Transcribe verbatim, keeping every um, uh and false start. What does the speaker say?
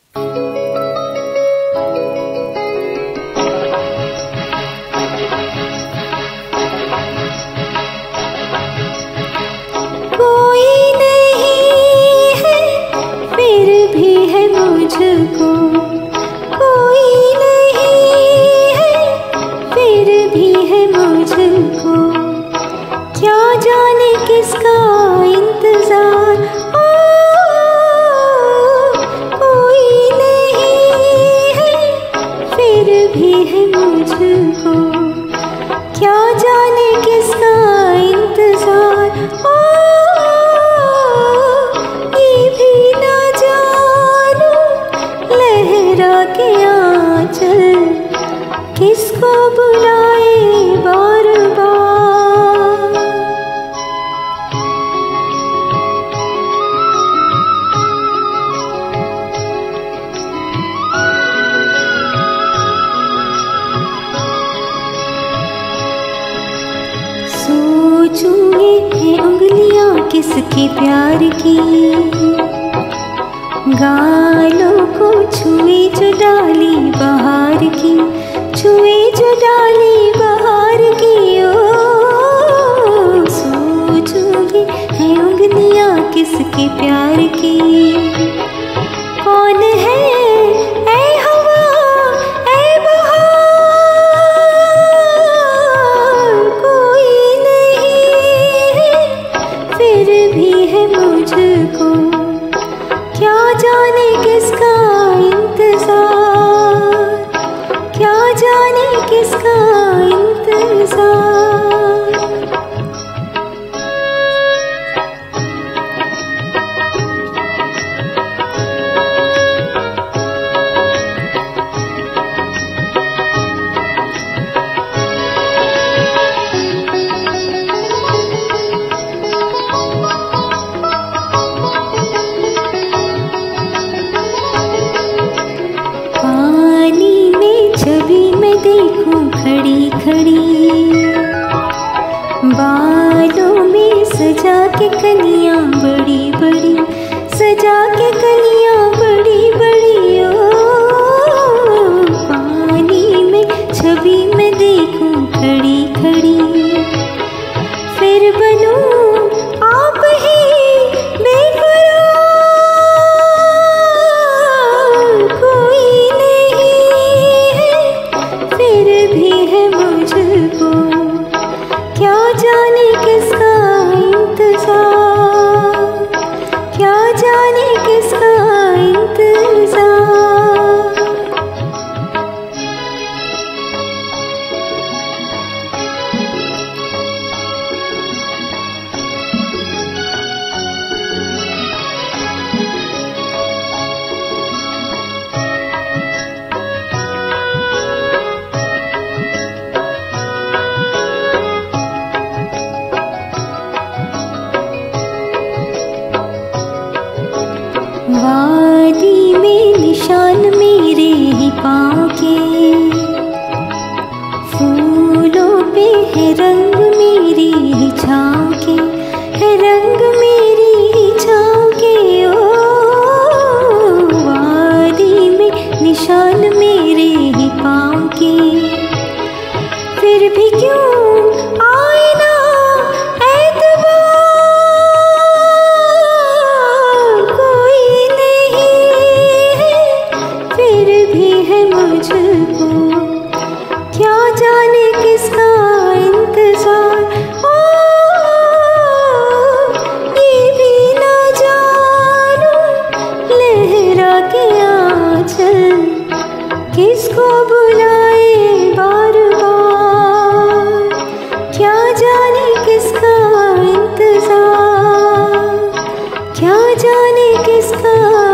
किसको बुलाए बार बार। सोचूंगी है उंगलियां किसके प्यार की, गालों को छुए जो डाली बहार की, छुए जो डाली बहार की। ओ सोचूंगी है उंगलियां किसके प्यार की। कौन है ऐ हवा ऐ बहार, कोई नहीं है फिर भी है मुझको, क्या जाने किसका इंतजार, क्या जाने किसका इंतजार। खड़ी खड़ी बालों में सजा के कलियां बड़ी बड़ी, सजा के कलियां बड़ी बड़ी। ओ पानी में छवि में देखूं खड़ी खड़ी, फिर बनूं आप ही बेकरार, कोई नहीं है फिर भी है मुझको, क्या जाने किसका इंतजार, क्या जाने किसका इंतजार। वादी में निशान मेरे ही पाँव के, फूलों पे है रंग मेरी ही छाँव के, है रंग मेरी ही छाँव के। ओ वादी में निशान मेरे ही पाँव के, फिर भी क्यों आए ना मुझको, क्या जाने किसका इंतजार। ओ ये भी ना जानूं लहरा के आंचल किसको बुलाए बार बार, क्या जाने किसका इंतजार, क्या जाने किसका